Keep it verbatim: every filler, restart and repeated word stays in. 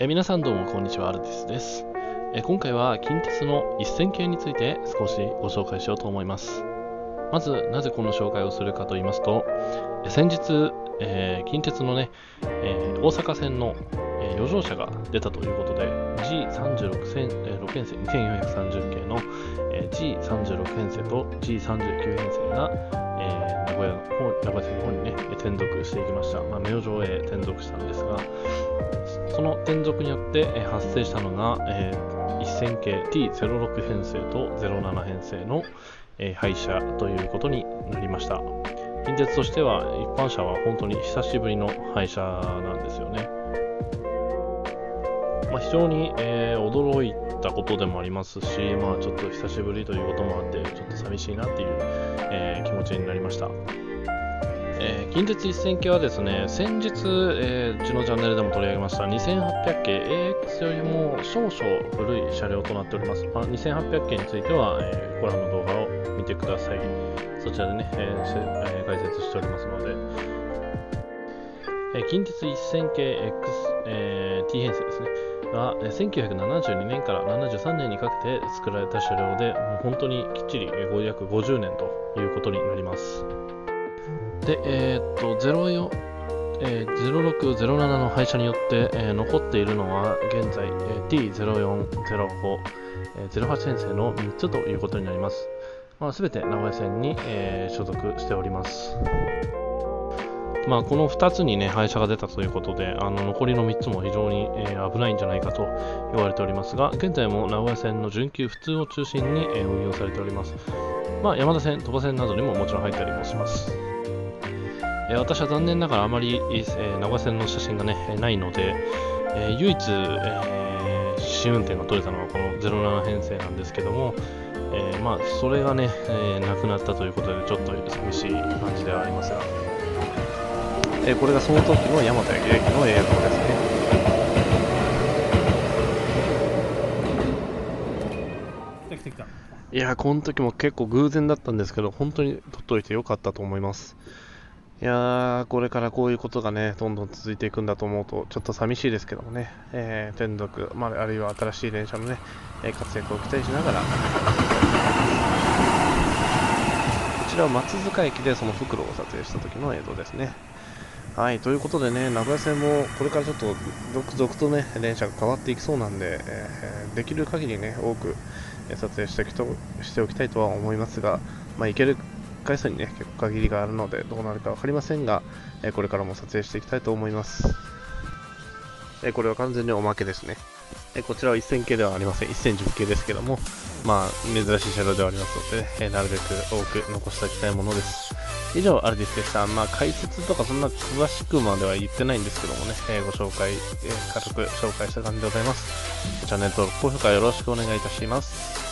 えー皆さんどうもこんにちは、アルティスです。えー今回は近鉄の一線形について少しご紹介しようと思います。まず、なぜこの紹介をするかと言いますと、えー先日、えー近鉄のね、えー大阪線の、えー余剰車が出たということで、ジーさんじゅうろく 線、えーろく編成にせんよんひゃくさんじゅう系の、えー ジーさんじゅうろく 編成と ジーさんじゅうきゅう 編成が、えー名古屋の方名古屋線の方にね、転属していきました。まあ、明星へ転属したんですが、その転属によってえー発生したのが、えー一線形 ティーゼロろく 編成とゼロなな編成の、えー廃車ということになりました。近鉄としては一般車は本当に久しぶりの廃車なんですよね。まあ、非常に、えー驚いたことでもありますし、まあ、ちょっと久しぶりということもあってちょっと寂しいなっていう、えー気持ちになりました。えー近鉄一線系はですね、先日、えーうちのチャンネルでも取り上げましたにせんはっぴゃく系 エーエックス よりも少々古い車両となっております。まあ、にせんはっぴゃく系については、えーご覧の動画を見てください。そちらでね、えーせえー解説しておりますので、えー近鉄一線系 X、えー T 編成ですね。がえーせんきゅうひゃくななじゅうにねんからななじゅうさんねんにかけて作られた車両で、もう本当にきっちりえー約ごじゅうねんということになります。で、えーっと、ゼロよん、えーゼロろく、ゼロななの廃車によって、えー残っているのは現在、えー ティーゼロよん、ゼロご、えーゼロはち編成のみっつということになります。まあ、全て名古屋線に、えー所属しております。まあ、このふたつにね、廃車が出たということで、あの残りのみっつも非常に、えー危ないんじゃないかと言われておりますが、現在も名古屋線の準急普通を中心に、えー運用されております。まあ、山田線、鳥羽線などにももちろん入ったりもします。えー私は残念ながらあまり、えー名古屋線の写真がね、えーないので、えー唯一、えー試運転が取れたのはこのゼロなな編成なんですけども、えーまあ、それがね、えーなくなったということで、ちょっと寂しい感じではありますが、えーこれがその時の山田駅の映像ですね。 来た来た来た。 いやー、この時も結構偶然だったんですけど、本当に撮っといてよかったと思います。いやー、これからこういうことがね、どんどん続いていくんだと思うと、ちょっと寂しいですけどもね、えー、転属、まあ、あるいは新しい電車のね、えー活躍を期待しながら、こちらは松塚駅でその袋を撮影した時の映像ですね。はい、ということでね、名古屋線もこれからちょっと続々とね、電車が変わっていきそうなんで、えーできる限りね、多くえー撮影しておきとしておきたいとは思いますが、まあ、行ける回数にね、結構限りがあるので、どうなるか分かりませんが、えーこれからも撮影していきたいと思います。えーこれは完全におまけですね。えーこちらは一線系ではありません。一線じゅっ系ですけども、まあ、珍しい車両ではありますので、ね、えーなるべく多く残しておきたいものです。以上、アルディスでした。まあ、解説とかそんな詳しくまでは言ってないんですけどもね、えーご紹介、えー軽く紹介した感じでございます。チャンネル登録、高評価よろしくお願いいたします。